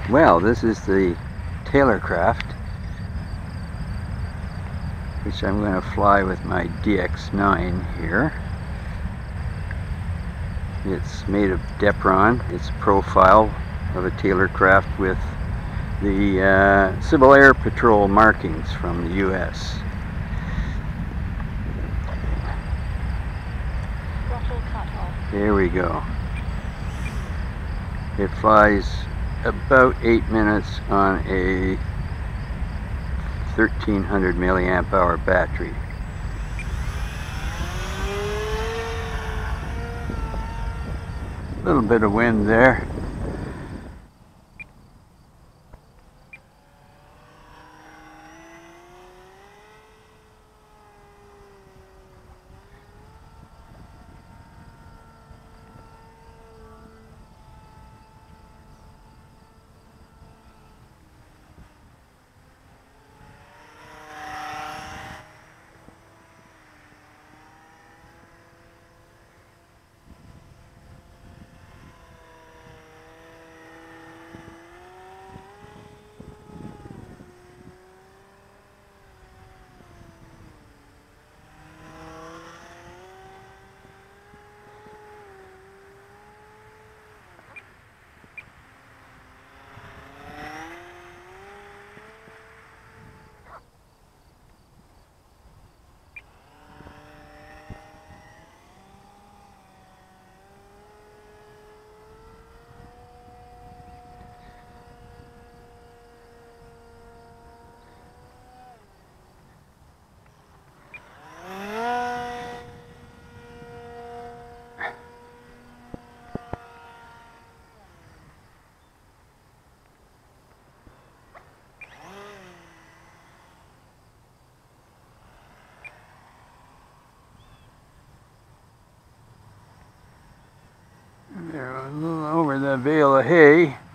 Well, this is the Taylor craft, which I'm going to fly with my DX9 here. It's made of Depron. It's a profile of a Taylor craft with the Civil Air Patrol markings from the US. There we go. It flies about 8 minutes on a 1300 milliamp hour battery. A little bit of wind there. There, a little over the bale of hay.